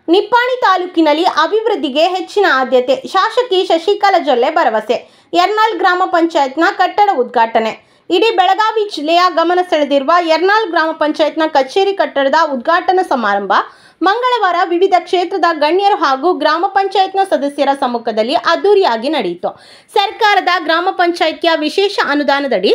ನಿಪ್ಪಾಣಿ ತಾಲೂಕಿನಲ್ಲಿ ಅಭಿವೃದ್ಧಿಗೆ ಹೆಚ್ಚಿನ ಆದ್ಯತೆ. ಶಾಸಕಿ ಶಶಿಕಲಾ ಜೊಲ್ಲೆ ಭರವಸೆ. ಯರ್ನಾಳ್ ಗ್ರಾಮ ಪಂಚಾಯತ್ನ ಕಟ್ಟಡ ಉದ್ಘಾಟನೆ. ಇಡೀ ಬೆಳಗಾವಿ ಜಿಲ್ಲೆಯ ಗಮನ ಸೆಳೆದಿರುವ ಯರ್ನಾಳ್ ಗ್ರಾಮ ಪಂಚಾಯತ್ನ ಕಚೇರಿ ಕಟ್ಟಡದ ಉದ್ಘಾಟನಾ ಸಮಾರಂಭ ಮಂಗಳವಾರ ವಿವಿಧ ಕ್ಷೇತ್ರದ ಗಣ್ಯರು ಹಾಗೂ ಗ್ರಾಮ ಪಂಚಾಯತ್ನ ಸದಸ್ಯರ ಸಮ್ಮುಖದಲ್ಲಿ ಅದ್ದೂರಿಯಾಗಿ ನಡೆಯಿತು. ಸರ್ಕಾರದ ಗ್ರಾಮ ಪಂಚಾಯತ್ಯ ವಿಶೇಷ ಅನುದಾನದಡಿ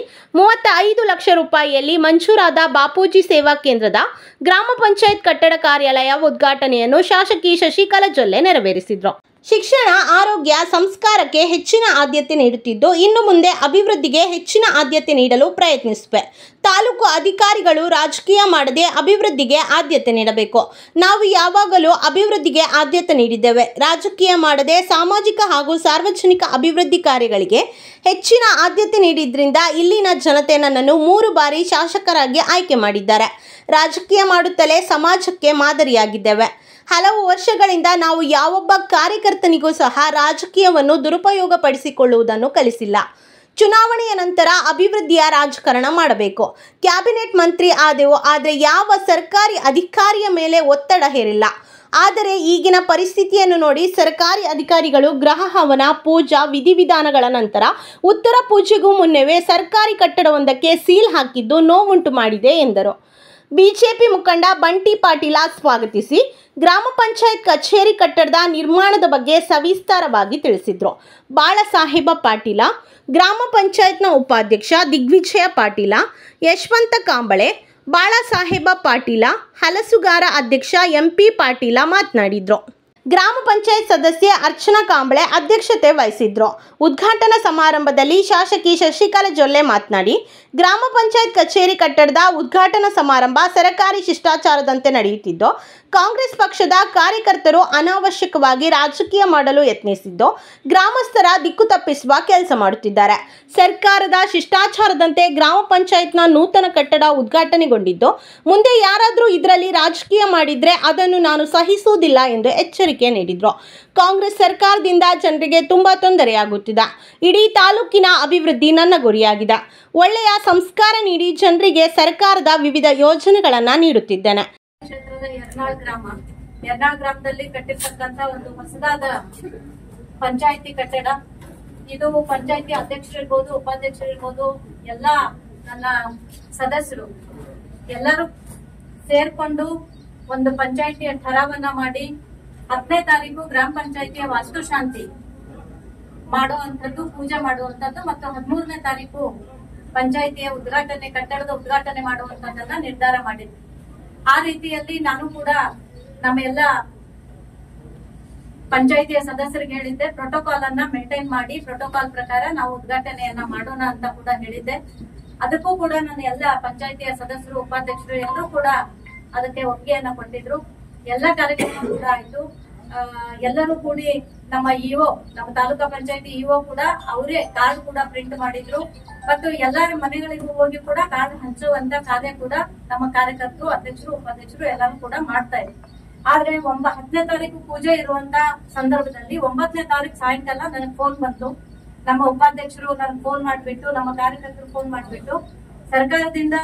35 ಲಕ್ಷ ರೂಪಾಯಿಯಲ್ಲಿ ಮಂಜೂರಾದ ಬಾಪೂಜಿ ಸೇವಾ ಕೇಂದ್ರದ ಗ್ರಾಮ ಪಂಚಾಯತ್ ಕಟ್ಟಡ ಕಾರ್ಯಾಲಯ ಉದ್ಘಾಟನೆಯನ್ನು ಶಾಸಕಿ ಶಶಿಕಲಾ ಜೊಲ್ಲೆ ನೆರವೇರಿಸಿದರು. ಶಿಕ್ಷಣ, ಆರೋಗ್ಯ, ಸಂಸ್ಕಾರಕ್ಕೆ ಹೆಚ್ಚಿನ ಆದ್ಯತೆ ನೀಡುತ್ತಿದ್ದು, ಇನ್ನು ಮುಂದೆ ಅಭಿವೃದ್ಧಿಗೆ ಹೆಚ್ಚಿನ ಆದ್ಯತೆ ನೀಡಲು ಪ್ರಯತ್ನಿಸುವೆ. ತಾಲೂಕು ಅಧಿಕಾರಿಗಳು ರಾಜಕೀಯ ಮಾಡದೆ ಅಭಿವೃದ್ಧಿಗೆ ಆದ್ಯತೆ ನೀಡಬೇಕು. ನಾವು ಯಾವಾಗಲೂ ಅಭಿವೃದ್ಧಿಗೆ ಆದ್ಯತೆ ನೀಡಿದ್ದೇವೆ. ರಾಜಕೀಯ ಮಾಡದೆ ಸಾಮಾಜಿಕ ಹಾಗೂ ಸಾರ್ವಜನಿಕ ಅಭಿವೃದ್ಧಿ ಕಾರ್ಯಗಳಿಗೆ ಹೆಚ್ಚಿನ ಆದ್ಯತೆ ನೀಡಿದ್ರಿಂದ ಇಲ್ಲಿನ ಜನತೆ ನನ್ನನ್ನು 3 ಬಾರಿ ಶಾಸಕರಾಗಿ ಆಯ್ಕೆ ಮಾಡಿದ್ದಾರೆ. ರಾಜಕೀಯ ಮಾಡುತ್ತಲೇ ಸಮಾಜಕ್ಕೆ ಮಾದರಿಯಾಗಿದ್ದೇವೆ. ಹಲವು ವರ್ಷಗಳಿಂದ ನಾವು ಯಾವೊಬ್ಬ ಕಾರ್ಯಕರ್ತನಿಗೂ ಸಹ ರಾಜಕೀಯವನ್ನು ದುರುಪಯೋಗಪಡಿಸಿಕೊಳ್ಳುವುದನ್ನು ಕಲಿಸಿಲ್ಲ. ಚುನಾವಣೆಯ ನಂತರ ಅಭಿವೃದ್ಧಿಯ ರಾಜಕಾರಣ ಮಾಡಬೇಕು. ಕ್ಯಾಬಿನೆಟ್ ಮಂತ್ರಿ ಆದೆವು, ಆದರೆ ಯಾವ ಸರ್ಕಾರಿ ಅಧಿಕಾರಿಯ ಮೇಲೆ ಒತ್ತಡ ಹೇರಿಲ್ಲ. ಆದರೆ ಈಗಿನ ಪರಿಸ್ಥಿತಿಯನ್ನು ನೋಡಿ ಸರ್ಕಾರಿ ಅಧಿಕಾರಿಗಳು ಗೃಹ ಹವನ, ಪೂಜಾ ವಿಧಿವಿಧಾನಗಳ ನಂತರ ಉತ್ತರ ಪೂಜೆಗೂ ಮುನ್ನವೇ ಸರ್ಕಾರಿ ಕಟ್ಟಡವೊಂದಕ್ಕೆ ಸೀಲ್ ಹಾಕಿದ್ದು ನೋವುಂಟು ಮಾಡಿದೆ ಎಂದರು. ಬಿಜೆಪಿ ಮುಖಂಡ ಬಂಟಿ ಪಾಟೀಲ ಸ್ವಾಗತಿಸಿ ಗ್ರಾಮ ಪಂಚಾಯತ್ ಕಚೇರಿ ಕಟ್ಟಡದ ನಿರ್ಮಾಣದ ಬಗ್ಗೆ ಸವಿಸ್ತಾರವಾಗಿ ತಿಳಿಸಿದರು. ಬಾಳಸಾಹೇಬ ಪಾಟೀಲ, ಗ್ರಾಮ ಪಂಚಾಯತ್ನ ಉಪಾಧ್ಯಕ್ಷ ದಿಗ್ವಿಜಯ ಪಾಟೀಲ, ಯಶವಂತ ಕಾಂಬಳೆ, ಬಾಳಸಾಹೇಬ ಪಾಟೀಲ, ಹಲಸುಗಾರ ಅಧ್ಯಕ್ಷ ಎಂಪಿ ಪಾಟೀಲ ಮಾತನಾಡಿದರು. ಗ್ರಾಮ ಪಂಚಾಯತ್ ಸದಸ್ಯೆ ಅರ್ಚನಾ ಕಾಂಬಳೆ ಅಧ್ಯಕ್ಷತೆ ವಹಿಸಿದ್ರು. ಉದ್ಘಾಟನಾ ಸಮಾರಂಭದಲ್ಲಿ ಶಾಸಕಿ ಶಶಿಕಲಾ ಜೊಲ್ಲೆ ಮಾತನಾಡಿ, ಗ್ರಾಮ ಪಂಚಾಯತ್ ಕಚೇರಿ ಕಟ್ಟಡದ ಉದ್ಘಾಟನಾ ಸಮಾರಂಭ ಸರ್ಕಾರಿ ಶಿಷ್ಟಾಚಾರದಂತೆ ನಡೆಯುತ್ತಿದ್ದು, ಕಾಂಗ್ರೆಸ್ ಪಕ್ಷದ ಕಾರ್ಯಕರ್ತರು ಅನಾವಶ್ಯಕವಾಗಿ ರಾಜಕೀಯ ಮಾಡಲು ಯತ್ನಿಸಿದ್ದು, ಗ್ರಾಮಸ್ಥರ ದಿಕ್ಕು ತಪ್ಪಿಸುವ ಕೆಲಸ ಮಾಡುತ್ತಿದ್ದಾರೆ. ಸರ್ಕಾರದ ಶಿಷ್ಟಾಚಾರದಂತೆ ಗ್ರಾಮ ಪಂಚಾಯತ್ನ ನೂತನ ಕಟ್ಟಡ ಉದ್ಘಾಟನೆಗೊಂಡಿದ್ದು, ಮುಂದೆ ಯಾರಾದರೂ ಇದರಲ್ಲಿ ರಾಜಕೀಯ ಮಾಡಿದ್ರೆ ಅದನ್ನು ನಾನು ಸಹಿಸುವುದಿಲ್ಲ ಎಂದು ಎಚ್ಚರಿಕೆ ನೀಡಿದ್ರು. ಕಾಂಗ್ರೆಸ್ ಸರ್ಕಾರದಿಂದ ಜನರಿಗೆ ತುಂಬಾ ತೊಂದರೆಯಾಗುತ್ತಿದೆ. ಇಡೀ ತಾಲೂಕಿನ ಅಭಿವೃದ್ಧಿ ನನ್ನ ಗುರಿಯಾಗಿದೆ. ಒಳ್ಳೆಯ ಸಂಸ್ಕಾರ ನೀಡಿ ಜನರಿಗೆ ಸರ್ಕಾರದ ವಿವಿಧ ಯೋಜನೆಗಳನ್ನು ನೀಡುತ್ತಿದ್ದೇನೆ. ಕ್ಷೇತ್ರದ ಯರ್ನಾಳ್ ಗ್ರಾಮದಲ್ಲಿ ಕಟ್ಟಿರ್ತಕ್ಕಂತ ಒಂದು ಹೊಸದಾದ ಪಂಚಾಯತಿ ಕಟ್ಟಡ. ಇದು ಪಂಚಾಯತಿ ಅಧ್ಯಕ್ಷರಿರ್ಬೋದು, ಉಪಾಧ್ಯಕ್ಷರಿರ್ಬೋದು, ಎಲ್ಲ ನನ್ನ ಸದಸ್ಯರು ಎಲ್ಲರೂ ಸೇರ್ಕೊಂಡು ಒಂದು ಪಂಚಾಯತಿಯ ಠರಾವನ್ನ ಮಾಡಿ 10ನೇ ತಾರೀಕು ಗ್ರಾಮ ಪಂಚಾಯತಿಯ ವಾಸ್ತುಶಾಂತಿ ಮಾಡುವಂತದ್ದು, ಪೂಜೆ ಮಾಡುವಂತದ್ದು ಮತ್ತು 13ನೇ ತಾರೀಕು ಪಂಚಾಯತಿಯ ಉದ್ಘಾಟನೆ, ಕಟ್ಟಡದ ಉದ್ಘಾಟನೆ ಮಾಡುವಂತದ್ದನ್ನ ನಿರ್ಧಾರ ಮಾಡಿದ್ವಿ. ಆ ರೀತಿಯಲ್ಲಿ ನಾನು ಕೂಡ ನಮ್ಮೆಲ್ಲ ಪಂಚಾಯತಿಯ ಸದಸ್ಯರಿಗೆ ಹೇಳಿದ್ದೆ, ಪ್ರೋಟೋಕಾಲ್ ಅನ್ನ ಮೇಂಟೈನ್ ಮಾಡಿ ಪ್ರೋಟೋಕಾಲ್ ಪ್ರಕಾರ ನಾವು ಉದ್ಘಾಟನೆಯನ್ನ ಮಾಡೋಣ ಅಂತ ಕೂಡ ಹೇಳಿದ್ದೆ. ಅದಕ್ಕೂ ಕೂಡ ನನ್ನ ಎಲ್ಲ ಪಂಚಾಯತಿಯ ಸದಸ್ಯರು, ಉಪಾಧ್ಯಕ್ಷರು ಎಲ್ಲರೂ ಕೂಡ ಅದಕ್ಕೆ ಒಪ್ಪಿಗೆಯನ್ನ ಕೊಟ್ಟಿದ್ರು. ಎಲ್ಲ ಕಾರ್ಯಕ್ರಮ ಕೂಡ ಆಯ್ತು. ಎಲ್ಲರೂ ಕೂಡಿ ನಮ್ಮ ಇಒ, ನಮ್ಮ ತಾಲೂಕಾ ಪಂಚಾಯತಿ ಇಒ ಕೂಡ ಅವರೇ ಕಾರ್ಡ್ ಕೂಡ ಪ್ರಿಂಟ್ ಮಾಡಿದ್ರು ಮತ್ತು ಎಲ್ಲರ ಮನೆಗಳಿಗೂ ಹೋಗಿ ಕೂಡ ಕಾರ್ಡ್ ಹಂಚುವಂತ ಕಾರ್ಯ ಕೂಡ ನಮ್ಮ ಕಾರ್ಯಕರ್ತರು, ಅಧ್ಯಕ್ಷರು, ಉಪಾಧ್ಯಕ್ಷರು ಎಲ್ಲರೂ ಕೂಡ ಮಾಡ್ತಾ ಇದ್ರು. ಆದ್ರೆ 10ನೇ ತಾರೀಕು ಪೂಜೆ ಇರುವಂತ ಸಂದರ್ಭದಲ್ಲಿ 9ನೇ ತಾರೀಕು ಸಾಯಂಕಾಲ ನನಗೆ ಫೋನ್ ಬಂತು. ನಮ್ಮ ಉಪಾಧ್ಯಕ್ಷರು ನನಗೆ ಫೋನ್ ಮಾಡ್ಬಿಟ್ಟು, ನಮ್ಮ ಕಾರ್ಯಕರ್ತರು ಫೋನ್ ಮಾಡ್ಬಿಟ್ಟು, ಸರ್ಕಾರದಿಂದ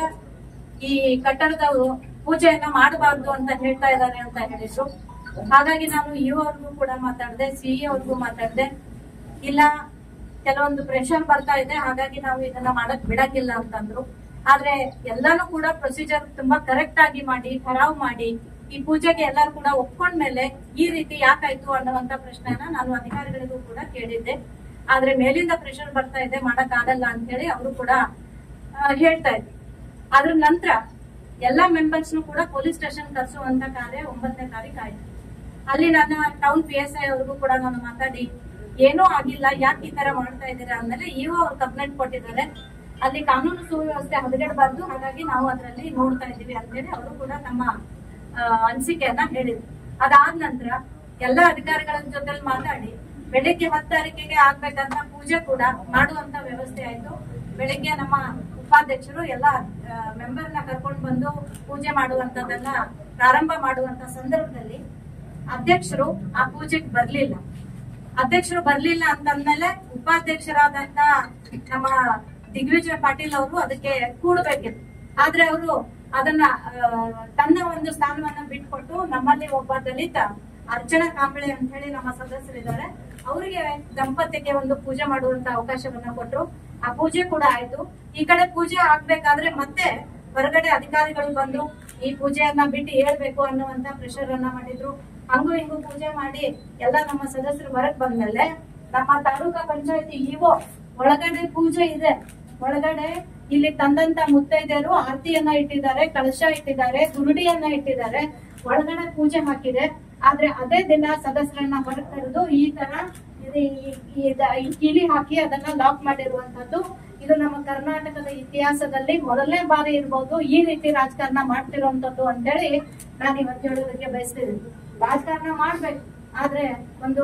ಈ ಕಟ್ಟಡದ ಪೂಜೆಯನ್ನ ಮಾಡಬಾರ್ದು ಅಂತ ಹೇಳ್ತಾ ಇದ್ದಾರೆ ಅಂತ ಹೇಳಿದ್ರು. ಹಾಗಾಗಿ ನಾನು ಇಒ ಅವ್ರಿಗೂ ಕೂಡ ಮಾತಾಡಿದೆ, ಸಿಇ ಅವ್ರಿಗೂ ಮಾತಾಡಿದೆ. ಇಲ್ಲ, ಕೆಲವೊಂದು ಪ್ರೆಷರ್ ಬರ್ತಾ ಇದೆ, ಹಾಗಾಗಿ ನಾವು ಇದನ್ನ ಮಾಡಕ್ ಬಿಡಕ್ಕಿಲ್ಲ ಅಂತಂದ್ರು. ಆದ್ರೆ ಎಲ್ಲಾನು ಕೂಡ ಪ್ರೊಸೀಜರ್ ತುಂಬಾ ಕರೆಕ್ಟ್ ಆಗಿ ಮಾಡಿ, ಠರಾವ್ ಮಾಡಿ, ಈ ಪೂಜೆಗೆ ಎಲ್ಲರೂ ಕೂಡ ಒಪ್ಕೊಂಡ್ಮೇಲೆ ಈ ರೀತಿ ಯಾಕಾಯ್ತು ಅನ್ನುವಂತ ಪ್ರಶ್ನೆಯನ್ನ ನಾನು ಅಧಿಕಾರಿಗಳಿಗೂ ಕೂಡ ಕೇಳಿದ್ದೆ. ಆದ್ರೆ ಮೇಲಿಂದ ಪ್ರೆಷರ್ ಬರ್ತಾ ಇದೆ, ಮಾಡಕ್ ಆಗಲ್ಲ ಅಂತ ಹೇಳಿ ಅವರು ಕೂಡ ಹೇಳ್ತಾ ಇದ್ರು. ಅದ್ರ ನಂತರ ಎಲ್ಲಾ ಮೆಂಬರ್ಸ್ ಕೂಡ ಪೊಲೀಸ್ ಸ್ಟೇಷನ್ ಕರ್ಸುವಂತ ಕಾರ್ಯ 9ನೇ ತಾರೀಕು ಆಯ್ತು. ಅಲ್ಲಿ ನನ್ನ ಟೌನ್ PSI ಅವ್ರಿಗೂ ಕೂಡ ನಾನು ಮಾತಾಡಿ, ಏನೂ ಆಗಿಲ್ಲ, ಯಾಕೆ ಈ ತರ ಮಾಡ್ತಾ ಇದ್ದೀರಾ ಅಂದ್ಮೇಲೆ ಇಒ ಅವ್ರು ಕಂಪ್ಲೇಂಟ್ ಕೊಟ್ಟಿದ್ದಾರೆ, ಅಲ್ಲಿ ಕಾನೂನು ಸುವ್ಯವಸ್ಥೆ ಹದಗೆಡಬಾರ್ದು, ಹಾಗಾಗಿ ನಾವು ಅದರಲ್ಲಿ ನೋಡ್ತಾ ಇದೀವಿ ಅಂತ ಹೇಳಿ ಅವರು ಕೂಡ ತಮ್ಮ ಅನಿಸಿಕೆಯನ್ನ ಹೇಳಿದ್ರು. ಅದಾದ ನಂತರ ಎಲ್ಲಾ ಅಧಿಕಾರಿಗಳ ಜೊತೆ ಮಾತಾಡಿ ಬೆಳಿಗ್ಗೆ 10 ತಾರೀಕಿಗೆ ಆಗ್ಬೇಕಂತ ಪೂಜೆ ಕೂಡ ಮಾಡುವಂತ ವ್ಯವಸ್ಥೆ ಆಯ್ತು. ಬೆಳಿಗ್ಗೆ ನಮ್ಮ ಉಪಾಧ್ಯಕ್ಷರು ಎಲ್ಲ ಮೆಂಬರ್ನ ಕರ್ಕೊಂಡು ಬಂದು ಪೂಜೆ ಮಾಡುವಂತದನ್ನ ಪ್ರಾರಂಭ ಮಾಡುವಂತ ಸಂದರ್ಭದಲ್ಲಿ ಅಧ್ಯಕ್ಷರು ಆ ಪೂಜೆಗೆ ಬರ್ಲಿಲ್ಲ. ಅಧ್ಯಕ್ಷರು ಬರ್ಲಿಲ್ಲ ಅಂತಂದ್ಮೇಲೆ ಉಪಾಧ್ಯಕ್ಷರಾದಂತ ನಮ್ಮ ದಿಗ್ವಿಜಯ ಪಾಟೀಲ್ ಅವರು ಅದಕ್ಕೆ ಕೂಡಬೇಕಿತ್ತು. ಆದ್ರೆ ಅವರು ಅದನ್ನ ತನ್ನ ಒಂದು ಸ್ಥಾನವನ್ನ ಬಿಟ್ಕೊಟ್ಟು ನಮ್ಮಲ್ಲಿ ಒಬ್ಬ ದಲಿತ ಅರ್ಚನಾ ಕಾಂಬಳೆ ಅಂತ ಹೇಳಿ ನಮ್ಮ ಸದಸ್ಯರಿದ್ದಾರೆ. ಅವರಿಗೆ ದಂಪತಿಗೆ ಒಂದು ಪೂಜೆ ಮಾಡುವಂತ ಅವಕಾಶವನ್ನ ಕೊಟ್ರು. ಆ ಪೂಜೆ ಕೂಡ ಆಯ್ತು. ಈ ಕಡೆ ಪೂಜೆ ಆಗ್ಬೇಕಾದ್ರೆ ಮತ್ತೆ ಹೊರಗಡೆ ಅಧಿಕಾರಿಗಳು ಬಂದು ಈ ಪೂಜೆಯನ್ನ ಬಿಟ್ಟು ಹೇಳ್ಬೇಕು ಅನ್ನುವಂತ ಪ್ರೆಷರ್ ಅನ್ನ ಮಾಡಿದ್ರು. ಹಂಗು ಹಿಂಗು ಪೂಜೆ ಮಾಡಿ ಎಲ್ಲ ನಮ್ಮ ಸದಸ್ಯರು ಹೊರಗ್ ಬಂದ್ಮೇಲೆ ನಮ್ಮ ತಾಲೂಕಾ ಪಂಚಾಯತಿ ಇಒ ಒಳಗಡೆ ಪೂಜೆ ಇದೆ, ಒಳಗಡೆ ಇಲ್ಲಿ ತಂದಂತ ಮುತ್ತೈದೆಯರು ಆರತಿಯನ್ನ ಇಟ್ಟಿದ್ದಾರೆ, ಕಳಶ ಇಟ್ಟಿದ್ದಾರೆ, ಗುರುಡಿಯನ್ನ ಇಟ್ಟಿದ್ದಾರೆ, ಒಳಗಡೆ ಪೂಜೆ ಹಾಕಿದೆ. ಆದ್ರೆ ಅದೇ ದಿನ ಸದಸ್ಯರನ್ನ ಹೊರಗೆ ಕರೆದು ಈ ತರ ಕೀಲಿ ಹಾಕಿ ಅದನ್ನ ಲಾಕ್ ಮಾಡಿರುವಂತದ್ದು ಇದು ನಮ್ಮ ಕರ್ನಾಟಕದ ಇತಿಹಾಸದಲ್ಲಿ ಮೊದಲನೇ ಬಾರಿ ಇರ್ಬೋದು ಈ ರೀತಿ ರಾಜಕಾರಣ ಮಾಡ್ತಿರುವಂತದ್ದು ಅಂತೇಳಿ ನಾನು ಇವತ್ತು ಹೇಳೋದಕ್ಕೆ ಬಯಸ್ತೀನಿ. ರಾಜಕಾರಣ ಮಾಡ್ಬೇಕು, ಆದ್ರೆ ಒಂದು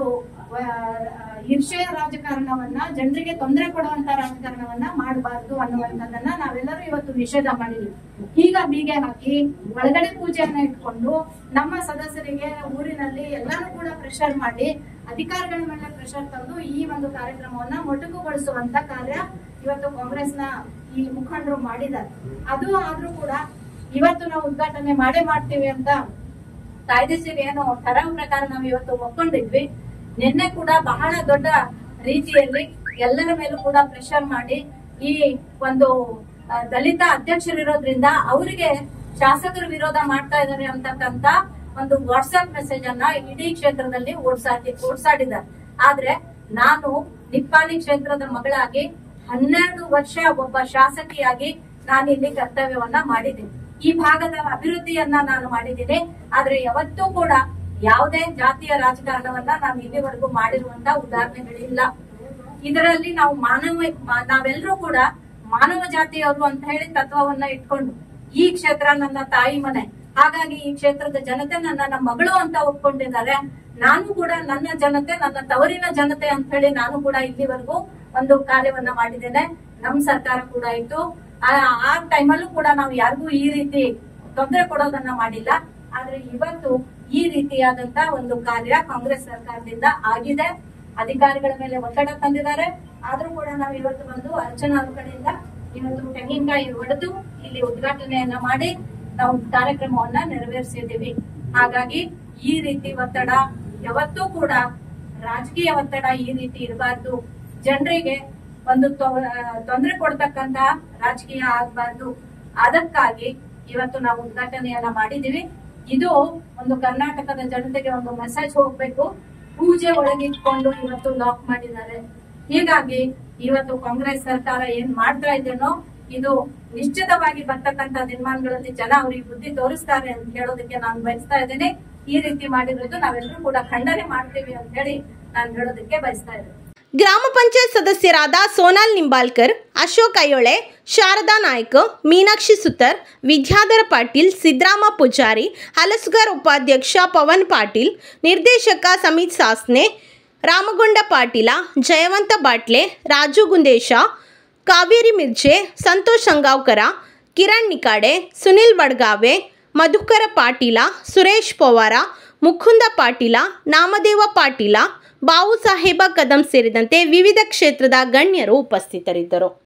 ಈರ್ಷೆಯ ರಾಜಕಾರಣವನ್ನ, ಜನರಿಗೆ ತೊಂದರೆ ಕೊಡುವಂತ ರಾಜಕಾರಣವನ್ನ ಮಾಡಬಾರ್ದು ಅನ್ನುವಂಥದ್ದನ್ನ ನಾವೆಲ್ಲರೂ ಇವತ್ತು ನಿಷೇಧ ಮಾಡಿದ್ವಿ. ಈಗ ಬೀಗೆ ಹಾಕಿ ಒಳಗಡೆ ಪೂಜೆಯನ್ನ ಇಟ್ಕೊಂಡು ನಮ್ಮ ಸದಸ್ಯರಿಗೆ ಊರಿನಲ್ಲಿ ಎಲ್ಲಾನು ಕೂಡ ಪ್ರೆಷರ್ ಮಾಡಿ ಅಧಿಕಾರಿಗಳ ಮೇಲೆ ಪ್ರೆಷರ್ ತಂದು ಈ ಒಂದು ಕಾರ್ಯಕ್ರಮವನ್ನ ಮೊಟಕುಗೊಳಿಸುವಂತ ಕಾರ್ಯ ಇವತ್ತು ಕಾಂಗ್ರೆಸ್ನ ಈ ಮುಖಂಡರು ಮಾಡಿದ್ದಾರೆ. ಅದು ಆದ್ರೂ ಕೂಡ ಇವತ್ತು ನಾವು ಉದ್ಘಾಟನೆ ಮಾಡೇ ಮಾಡ್ತೀವಿ ಅಂತ ಕಾಯ್ದೆಸಿರಿ ಏನೋ ಠರಾವ್ ಪ್ರಕಾರ ನಾವು ಇವತ್ತು ಒಪ್ಕೊಂಡಿದ್ವಿ. ನಿನ್ನೆ ಕೂಡ ಬಹಳ ದೊಡ್ಡ ರೀತಿಯಲ್ಲಿ ಎಲ್ಲರ ಮೇಲೂ ಕೂಡ ಪ್ರೆಷರ್ ಮಾಡಿ ಈ ಒಂದು ದಲಿತ ಅಧ್ಯಕ್ಷರಿರೋದ್ರಿಂದ ಅವರಿಗೆ ಶಾಸಕರು ವಿರೋಧ ಮಾಡ್ತಾ ಇದ್ದಾರೆ ಅಂತಕ್ಕಂತ ಒಂದು ವಾಟ್ಸ್ಆಪ್ ಮೆಸೇಜ್ ಅನ್ನ ಇಡೀ ಕ್ಷೇತ್ರದಲ್ಲಿ ಓಡಿಸಾಡಿದ್ದಾರೆ. ಆದ್ರೆ ನಾನು ನಿಪ್ಪಾಣಿ ಕ್ಷೇತ್ರದ ಮಗಳಾಗಿ 12 ವರ್ಷ ಒಬ್ಬ ಶಾಸಕಿಯಾಗಿ ನಾನು ಇಲ್ಲಿ ಕರ್ತವ್ಯವನ್ನ ಮಾಡಿದ್ದೀನಿ. ಈ ಭಾಗದ ಅಭಿವೃದ್ಧಿಯನ್ನ ನಾನು ಮಾಡಿದ್ದೀನಿ. ಆದ್ರೆ ಯಾವತ್ತೂ ಕೂಡ ಯಾವುದೇ ಜಾತಿಯ ರಾಜಕಾರಣವನ್ನ ನಾನು ಇಲ್ಲಿವರೆಗೂ ಮಾಡಿರುವಂತ ಉದಾಹರಣೆಗಳಿಲ್ಲ. ಇದರಲ್ಲಿ ನಾವು ನಾವೆಲ್ಲರೂ ಕೂಡ ಮಾನವ ಜಾತಿಯವರು ಅಂತ ಹೇಳಿ ತತ್ವವನ್ನ ಇಟ್ಕೊಂಡು ಈ ಕ್ಷೇತ್ರ ನನ್ನ ತಾಯಿ ಮನೆ, ಹಾಗಾಗಿ ಈ ಕ್ಷೇತ್ರದ ಜನತೆ ನನ್ನ ಮಗಳು ಅಂತ ಒಪ್ಕೊಂಡಿದ್ದಾರೆ. ನಾನು ಕೂಡ ನನ್ನ ಜನತೆ, ನನ್ನ ತವರಿನ ಜನತೆ ಅಂತ ಹೇಳಿ ನಾನು ಕೂಡ ಇಲ್ಲಿವರೆಗೂ ಒಂದು ಕಾರ್ಯವನ್ನ ಮಾಡಿದ್ದೇನೆ. ನಮ್ ಸರ್ಕಾರ ಕೂಡ ಇತ್ತು. ಆ ಟೈಮಲ್ಲೂ ಕೂಡ ನಾವು ಯಾರಿಗೂ ಈ ರೀತಿ ತೊಂದರೆ ಕೊಡೋದನ್ನ ಮಾಡಿಲ್ಲ. ಆದ್ರೆ ಇವತ್ತು ಈ ರೀತಿಯಾದಂತ ಒಂದು ಕಾರ್ಯ ಕಾಂಗ್ರೆಸ್ ಸರ್ಕಾರದಿಂದ ಆಗಿದೆ. ಅಧಿಕಾರಿಗಳ ಮೇಲೆ ಒತ್ತಡ ತಂದಿದ್ದಾರೆ. ಆದ್ರೂ ಕೂಡ ನಾವು ಇವತ್ತು ಬಂದು ಅರ್ಚನಾ ಅವ್ರ ಕಡೆಯಿಂದ ಇವತ್ತು ತೆಂಗಿನಕಾಯಿ ಹೊಡೆದು ಇಲ್ಲಿ ಉದ್ಘಾಟನೆಯನ್ನ ಮಾಡಿ ನಾವು ಕಾರ್ಯಕ್ರಮವನ್ನ ನೆರವೇರಿಸಿದ್ದೀವಿ. ಹಾಗಾಗಿ ಈ ರೀತಿ ಒತ್ತಡ ಯಾವತ್ತೂ ಕೂಡ ರಾಜಕೀಯ ಒತ್ತಡ ಈ ರೀತಿ ಇರಬಾರ್ದು. ಜನರಿಗೆ ಒಂದು ತೊಂದರೆ ಕೊಡ್ತಕ್ಕಂತ ರಾಜಕೀಯ ಆಗ್ಬಾರ್ದು. ಅದಕ್ಕಾಗಿ ಇವತ್ತು ನಾವು ಉದ್ಘಾಟನೆಯನ್ನ ಮಾಡಿದೀವಿ. ಇದು ಒಂದು ಕರ್ನಾಟಕದ ಜನತೆಗೆ ಒಂದು ಮೆಸೇಜ್ ಹೋಗ್ಬೇಕು. ಪೂಜೆ ಒಳಗಿಟ್ಕೊಂಡು ಇವತ್ತು ಲಾಕ್ ಮಾಡಿದ್ದಾರೆ. ಹೀಗಾಗಿ ಇವತ್ತು ಕಾಂಗ್ರೆಸ್ ಸರ್ಕಾರ ಏನ್ ಮಾಡ್ತಾ ಇದೇನೋ ಇದು ನಿಶ್ಚಿತವಾಗಿ ಬರ್ತಕ್ಕಂತ ದಿನಮಾನಗಳಲ್ಲಿ ಜನ ಅವ್ರಿಗೆ ಬುದ್ಧಿ ತೋರಿಸ್ತಾರೆ ಅಂತ ಹೇಳೋದಕ್ಕೆ ನಾನು ಬಯಸ್ತಾ ಇದ್ದೇನೆ. ಈ ರೀತಿ ಮಾಡಿರೋದು ನಾವೆಲ್ಲರೂ ಕೂಡ ಖಂಡನೆ ಮಾಡ್ತೀವಿ ಅಂತ ಹೇಳಿ ನಾನು ಹೇಳೋದಕ್ಕೆ ಬಯಸ್ತಾ ಇದ್ದೇನೆ. ಗ್ರಾಮ ಪಂಚಾಯತ್ ಸದಸ್ಯರಾದ ಸೋನಾಲ್ ನಿಂಬಾಲ್ಕರ್, ಅಶೋಕ್ ಅಯೋಳೆ, ಶಾರದಾ ನಾಯ್ಕ, ಮೀನಾಕ್ಷಿ ಸುತರ್, ವಿದ್ಯಾಧರ ಪಾಟೀಲ್, ಸಿದ್ದರಾಮ ಪೂಜಾರಿ, ಹಲಸುಗಾರ್ ಉಪಾಧ್ಯಕ್ಷ ಪವನ್ ಪಾಟೀಲ್, ನಿರ್ದೇಶಕ ಸಮಿತ್ ಸಾಸ್ನೆ, ರಾಮಗೊಂಡ ಪಾಟೀಲ, ಜಯವಂತ ಬಾಟ್ಲೆ, ರಾಜು ಗುಂದೇಶ, ಕಾವೇರಿ ಮಿರ್ಜೆ, ಸಂತೋಷ್ ಅಂಗಾವ್ಕರ, ಕಿರಣ್ ನಿಕಾಡೆ, ಸುನಿಲ್ ವಡ್ಗಾವೆ, ಮಧುಕರ ಪಾಟೀಲ, ಸುರೇಶ್ ಪವಾರ, ಮುಕುಂದ ಪಾಟೀಲ, ನಾಮದೇವ ಪಾಟೀಲ, ಬಾವು ಸಾಹೇಬ ಕದಂ ಸೇರಿದಂತೆ ವಿವಿಧ ಕ್ಷೇತ್ರದ ಗಣ್ಯರು ಉಪಸ್ಥಿತರಿದ್ದರು.